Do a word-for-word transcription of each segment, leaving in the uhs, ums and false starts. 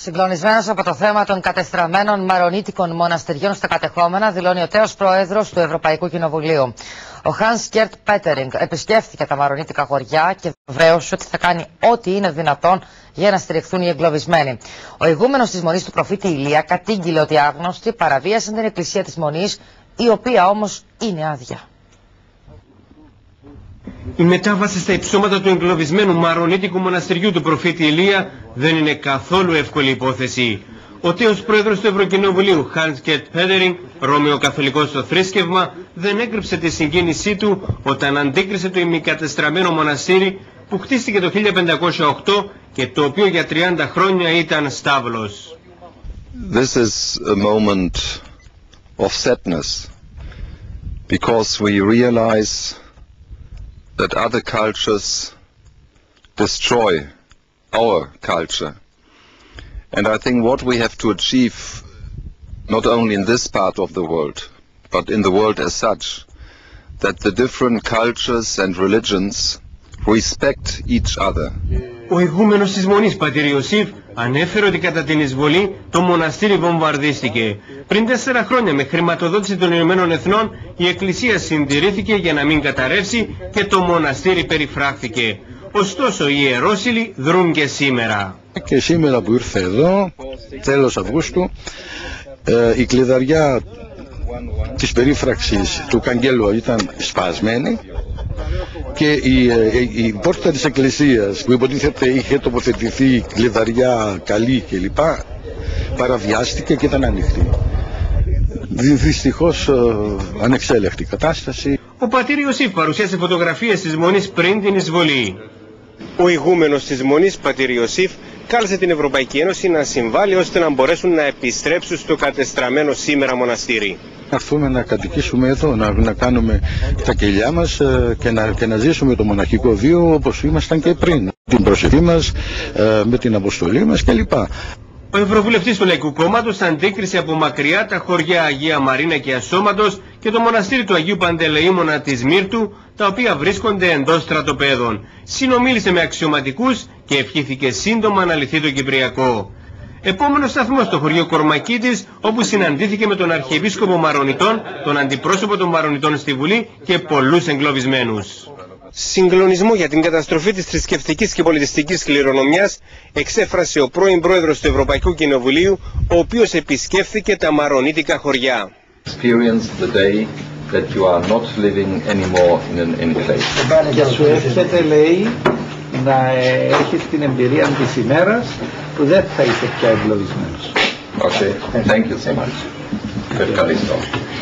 Συγκλονισμένος από το θέμα των κατεστραμμένων μαρονίτικων μοναστεριών στα κατεχόμενα, δηλώνει ο τέος πρόεδρος του Ευρωπαϊκού Κοινοβουλίου. Ο Hans Gert Pöttering επισκέφθηκε τα μαρονίτικα χωριά και βεβαίωσε ότι θα κάνει ό,τι είναι δυνατόν για να στηριχθούν οι εγκλωβισμένοι. Ο ηγούμενος της Μονής του προφήτη Ηλία κατήγγειλε ότι οι άγνωστοι παραβίασαν την εκκλησία της Μονής, η οποία όμως είναι άδεια. Η μετάβαση στα υψώματα του εγκλωβισμένου μαρονίτικου μοναστεριού του προφήτη Ηλία δεν είναι καθόλου εύκολη υπόθεση. Ο τέος πρόεδρος του Ευρωκοινοβουλίου, Hans Gert Pöttering, ρωμαιοκαθολικός στο θρήσκευμα, δεν έκρυψε τη συγκίνησή του όταν αντίκρισε το ημικατεστραμμένο μοναστήρι που χτίστηκε το χίλια πεντακόσια οκτώ και το οποίο για τριάντα χρόνια ήταν στάβλος. This is a moment of sadness because we realize that other cultures destroy our culture. And I think what we have to achieve, not only in this part of the world, but in the world as such, that the different cultures and religions respect each other. Ο ηγούμενος της Μονής, πατήρ Ιωσήφ, ανέφερε ότι κατά την εισβολή το μοναστήρι βομβαρδίστηκε. Πριν τέσσερα χρόνια με χρηματοδότηση των Ηνωμένων Εθνών η εκκλησία συντηρήθηκε για να μην καταρρεύσει και το μοναστήρι περιφράχθηκε. Ωστόσο οι ιερόσυλοι δρούν και σήμερα. Και σήμερα που ήρθε εδώ, τέλος Αυγούστου, ε, η κλειδαριά της περίφραξης του καγγέλου ήταν σπασμένη και η, η, η πόρτα της εκκλησίας που υποτίθεται είχε τοποθετηθεί κλειδαριά καλή κλπ. Παραβιάστηκε και ήταν ανοιχτή. Δυστυχώς ανεξέλεκτη κατάσταση. Ο πατήρ Ιωσήφ παρουσίασε φωτογραφίες της Μονής πριν την εισβολή. Ο ηγούμενος της Μονής, πατήρ Ιωσήφ, κάλεσε την Ευρωπαϊκή Ένωση να συμβάλλει ώστε να μπορέσουν να επιστρέψουν στο κατεστραμμένο σήμερα μοναστήρι. Να έρθουμε να κατοικήσουμε εδώ, να, να κάνουμε τα κελιά μας και να, και να ζήσουμε το μοναχικό βίο όπως ήμασταν και πριν. Την προσευχή μας, με την αποστολή μας κλπ. Ο Ευρωβουλευτής του Λαϊκού Κόμματος αντίκρισε από μακριά τα χωριά Αγία Μαρίνα και Ασσώματος και το μοναστήρι του Αγίου Παντελεήμωνα της Μύρτου, τα οποία βρίσκονται εντός στρατοπέδων. Συνομίλησε με αξιωματικούς και ευχήθηκε σύντομα να λυθεί το Κυπριακό. Επόμενος σταθμός στο χωριό Κορμακίτης, όπου συναντήθηκε με τον Αρχιεπίσκοπο Μαρονιτών, τον αντιπρόσωπο των Μαρονιτών στη Βουλή και πολλούς εγκλωβισμένους. Συγκλονισμό για την καταστροφή της θρησκευτικής και πολιτιστικής κληρονομιάς εξέφρασε ο πρώην πρόεδρος του Ευρωπαϊκού Κοινοβουλίου, ο οποίος επισκέφθηκε τα μαρονίτικα χωριά. Και σου εύχεται, λέει, να έχεις την εμπειρία της ημέρας που δεν θα είσαι πια εγκλωβισμένος. Okay, thank you so much. Ευχαριστώ.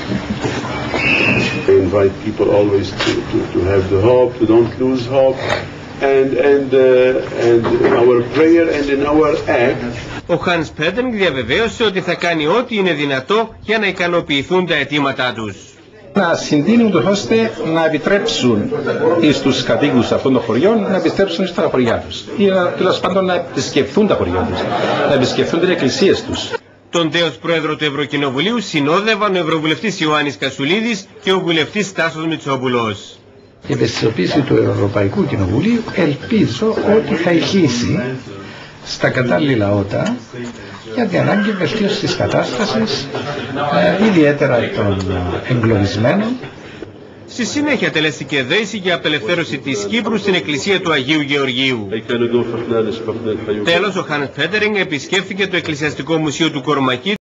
We invite people always to, to, to have the hope, to don't lose hope, and, and, uh, and in our prayer and in our act. Ο Hans Pöttering διαβεβαίωσε ότι θα κάνει ό,τι είναι δυνατό για να ικανοποιηθούν τα αιτήματά τους. Να συντείνουν ώστε να επιτρέψουν στους κατοίκους αυτών των χωριών να επιστρέψουν στα χωριά τους ή τέλος πάντων να επισκεφθούν τα χωριά τους, να επισκεφθούν τις εκκλησίες τους. Τον τέος πρόεδρο του Ευρωκοινοβουλίου συνόδευαν ο Ευρωβουλευτής Ιωάννης Κασουλίδης και ο βουλευτής Τάσος Μητσόπουλος. Η ευαισθητοποίηση του Ευρωπαϊκού Κοινοβουλίου ελπίζω ότι θα ηγήσει στα κατάλληλα ότα για την ανάγκη βελτίωσης της κατάστασης, ε, ιδιαίτερα των εγκλωβισμένων. Στη συνέχεια τελέστηκε δέηση για απελευθέρωση της Κύπρου στην εκκλησία του Αγίου Γεωργίου. Τέλος, ο Hans Pöttering επισκέφθηκε το Εκκλησιαστικό Μουσείο του Κορμακίτη